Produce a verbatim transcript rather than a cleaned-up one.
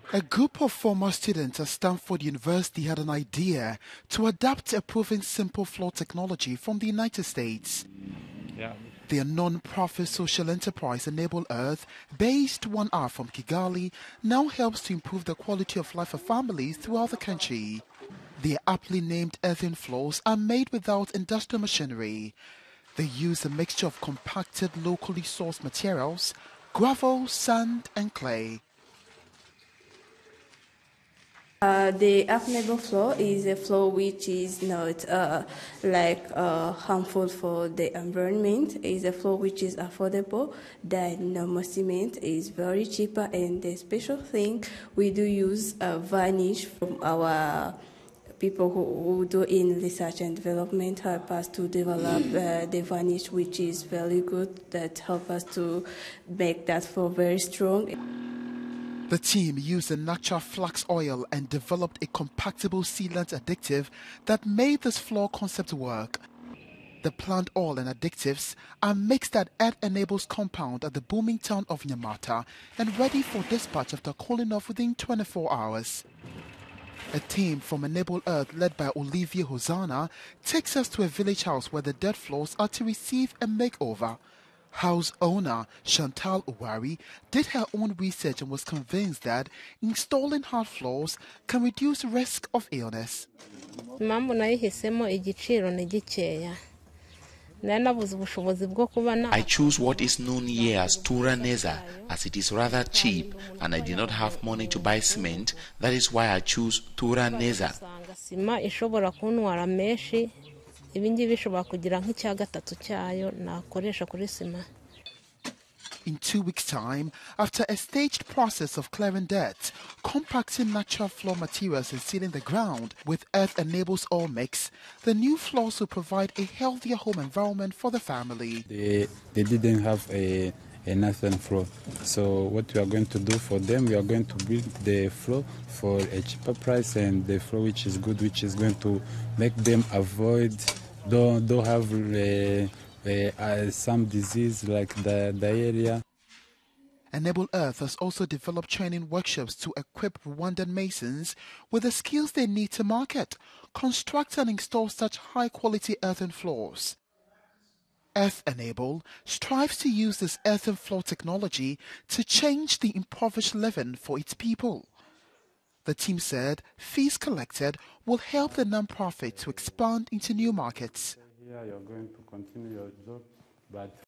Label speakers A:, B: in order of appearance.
A: A group of former students at Stanford University had an idea to adapt a proven simple floor technology from the United States.
B: Yeah.
A: Their non-profit social enterprise Enable Earth, based one hour from Kigali, now helps to improve the quality of life of families throughout the country. Their aptly named earthen floors are made without industrial machinery. They use a mixture of compacted locally sourced materials, gravel, sand and clay.
C: Uh, the Enable floor is a floor which is not uh, like uh, harmful for the environment. It's a floor which is affordable. The normal cement is very cheaper, and the special thing we do use uh, varnish from our people who, who do in research and development help us to develop uh, the varnish, which is very good. That help us to make that floor very strong.
A: The team used a natural flax oil and developed a compactable sealant additive that made this floor concept work. The plant oil and additives are mixed at Earth Enables compound at the booming town of Nyamata and ready for dispatch after cooling off within twenty-four hours. A team from Enable Earth led by Olivier Hosanna takes us to a village house where the dead floors are to receive a makeover. House owner Chantal Uwari did her own research and was convinced that installing hard floors can reduce risk of illness.
D: I choose what is known here as Tura Neza, as it is rather cheap and I did not have money to buy cement. That is why I choose Tura Neza.
A: In two weeks' time, after a staged process of clearing dirt, compacting natural floor materials and sealing the ground with Earth Enables All Mix, the new floors will provide a healthier home environment for the family.
E: They, they didn't have a, a earthen floor. So what we are going to do for them, we are going to build the floor for a cheaper price, and the floor which is good, which is going to make them avoid, don't, don't have uh, Uh, uh, some disease like the diarrhea.
A: Enable Earth has also developed training workshops to equip Rwandan masons with the skills they need to market, construct and install such high-quality earthen floors. Earth Enable strives to use this earthen floor technology to change the impoverished living for its people. The team said fees collected will help the non-profit to expand into new markets.
E: Here you're going to continue your job, but